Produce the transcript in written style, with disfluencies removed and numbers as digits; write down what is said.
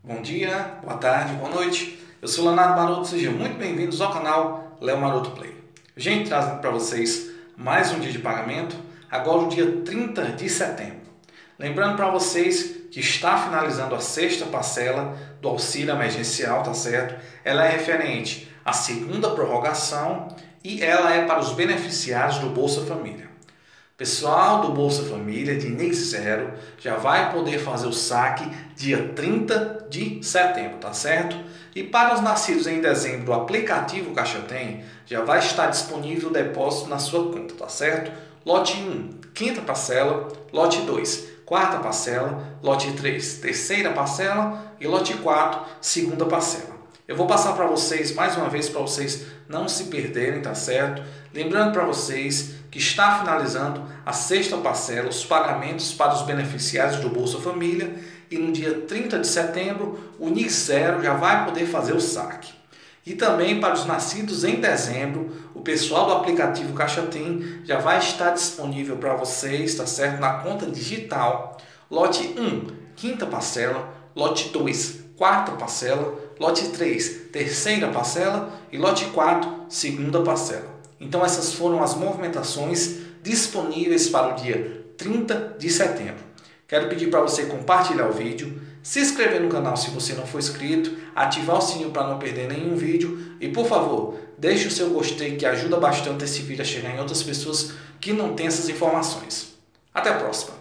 Bom dia, boa tarde, boa noite. Eu sou Leonardo Maroto, sejam muito bem-vindos ao canal Leo Maroto Play. Gente, trazendo para vocês mais um dia de pagamento, agora o dia 30 de setembro. Lembrando para vocês que está finalizando a sexta parcela do auxílio emergencial, tá certo? Ela é referente à segunda prorrogação e ela é para os beneficiários do Bolsa Família. Pessoal do Bolsa Família de NIS 0 já vai poder fazer o saque dia 30 de setembro, tá certo? E para os nascidos em dezembro, o aplicativo Caixa Tem já vai estar disponível o depósito na sua conta, tá certo? Lote 1, quinta parcela, lote 2, quarta parcela, lote 3, terceira parcela e lote 4, segunda parcela. Eu vou passar para vocês mais uma vez para vocês não se perderem, tá certo? Lembrando para vocês que está finalizando a sexta parcela, os pagamentos para os beneficiários do Bolsa Família, e no dia 30 de setembro o NIS 0 já vai poder fazer o saque. E também para os nascidos em dezembro, o pessoal do aplicativo Caixa Tem já vai estar disponível para vocês, tá certo? Na conta digital, lote 1, quinta parcela, lote 2, quarta parcela, lote 3, terceira parcela e lote 4, segunda parcela. Então essas foram as movimentações disponíveis para o dia 30 de setembro. Quero pedir para você compartilhar o vídeo, se inscrever no canal se você não for inscrito, ativar o sininho para não perder nenhum vídeo e, por favor, deixe o seu gostei que ajuda bastante esse vídeo a chegar em outras pessoas que não têm essas informações. Até a próxima!